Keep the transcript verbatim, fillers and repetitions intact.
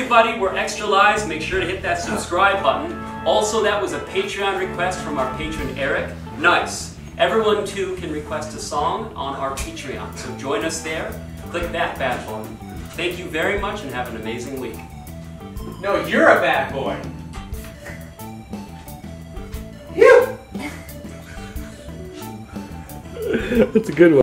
everybody, we're Extra Lives. Make sure to hit that subscribe button. Also, that was a Patreon request from our patron Eric. Nice. Everyone too can request a song on our Patreon. So join us there. Click that bad boy. Thank you very much and have an amazing week. No, you're a bad boy. You. That's a good one.